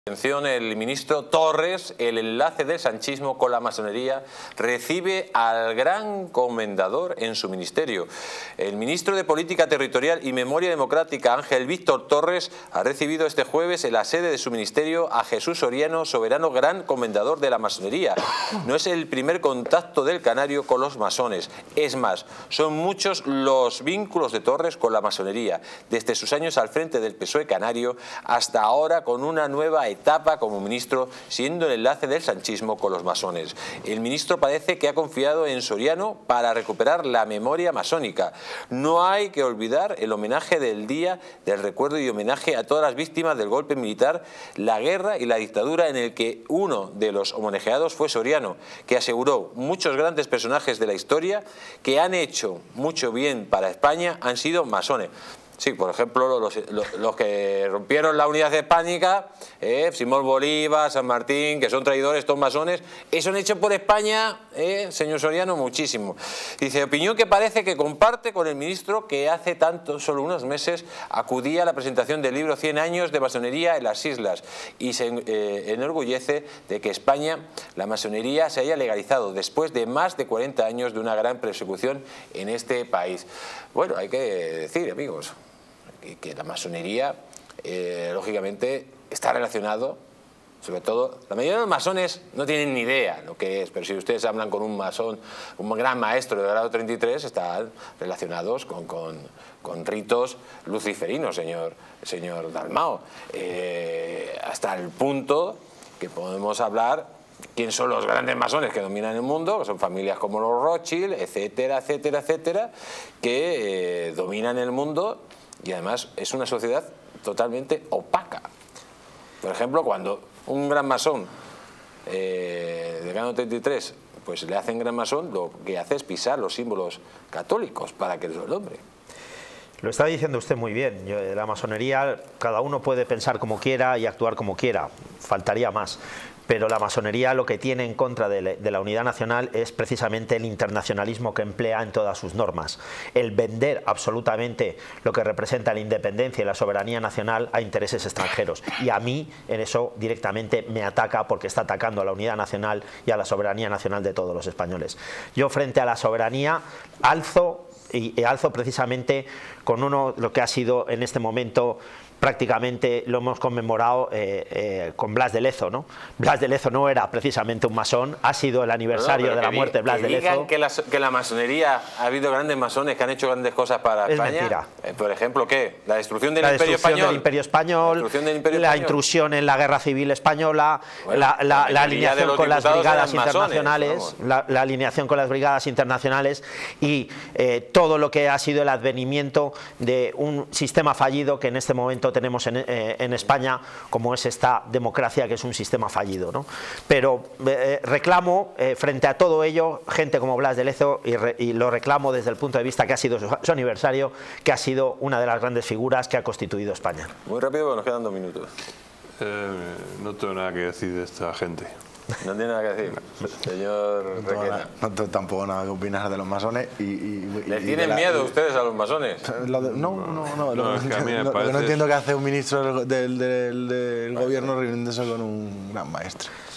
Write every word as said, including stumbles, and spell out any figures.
Atención, el ministro Torres, el enlace del sanchismo con la masonería, recibe al gran comendador en su ministerio. El ministro de Política Territorial y Memoria Democrática, Ángel Víctor Torres, ha recibido este jueves en la sede de su ministerio a Jesús Soriano, soberano gran comendador de la masonería. No es el primer contacto del canario con los masones. Es más, son muchos los vínculos de Torres con la masonería, desde sus años al frente del P S O E canario hasta ahora con una nueva etapa como ministro, siendo el enlace del sanchismo con los masones. El ministro parece que ha confiado en Soriano para recuperar la memoria masónica. No hay que olvidar el homenaje del Día del Recuerdo y homenaje a todas las víctimas del golpe militar, la guerra y la dictadura, en el que uno de los homenajeados fue Soriano, que aseguró: muchos grandes personajes de la historia que han hecho mucho bien para España han sido masones. Sí, por ejemplo, los, los, los que rompieron la unidad hispánica, eh, Simón Bolívar, San Martín, que son traidores, todos masones, eso han hecho por España, eh, señor Soriano, muchísimo. Dice, opinión que parece que comparte con el ministro, que hace tanto, solo unos meses, acudía a la presentación del libro cien años de masonería en las islas y se eh, enorgullece de que España, la masonería, se haya legalizado después de más de cuarenta años de una gran persecución en este país. Bueno, hay que decir, amigos, que la masonería, eh, lógicamente, está relacionado, sobre todo, la mayoría de los masones no tienen ni idea lo que es, pero si ustedes hablan con un masón, un gran maestro de grado treinta y tres, están relacionados con, con, con ritos luciferinos, señor, señor Dalmau, eh, hasta el punto que podemos hablar quién son los grandes masones que dominan el mundo, que son familias como los Rothschild, etcétera, etcétera, etcétera, que eh, dominan el mundo. Y además es una sociedad totalmente opaca. Por ejemplo, cuando un gran masón eh, de grado treinta y tres pues le hacen gran masón, lo que hace es pisar los símbolos católicos para que lo nombre. Lo está diciendo usted muy bien. Yo, la masonería, cada uno puede pensar como quiera y actuar como quiera, faltaría más. Pero la masonería lo que tiene en contra de, de la unidad nacional es precisamente el internacionalismo que emplea en todas sus normas. El vender absolutamente lo que representa la independencia y la soberanía nacional a intereses extranjeros. Y a mí en eso directamente me ataca, porque está atacando a la unidad nacional y a la soberanía nacional de todos los españoles. Yo, frente a la soberanía, alzo y, y alzo precisamente con uno lo que ha sido en este momento, prácticamente lo hemos conmemorado eh, eh, con Blas de Lezo, ¿no? Blas de Lezo no era precisamente un masón, ha sido el aniversario no, no, de la muerte de Blas que de Lezo. Digan que la, que la masonería ha habido grandes masones que han hecho grandes cosas para es España. Mentira. Eh, por ejemplo, ¿qué? La destrucción del la Imperio destrucción Español. Del Imperio Español, la, destrucción del Imperio la Español. intrusión en la Guerra Civil Española, bueno, la, la, la, la alineación con las brigadas masones, internacionales, la, la alineación con las brigadas internacionales y eh, todo lo que ha sido el advenimiento de un sistema fallido que en este momento tenemos en, eh, en España, como es esta democracia, que es un sistema fallido, ¿no? Pero eh, reclamo eh, frente a todo ello gente como Blas de Lezo, y, re, y lo reclamo desde el punto de vista que ha sido su, su aniversario, que ha sido una de las grandes figuras que ha constituido España. Muy rápido, porque nos quedan dos minutos. Eh, no tengo nada que decir de esta gente. No tiene nada que decir, señor no tengo Requena. No tengo tampoco nada que opinar de los masones. Y, y, ¿Les y tienen la, miedo ustedes a los masones? Lo de, no, no, no. no, Lo, es que a mí me lo, parece lo que no entiendo que hace un ministro del, del, del, del gobierno reuniéndose con un gran maestro.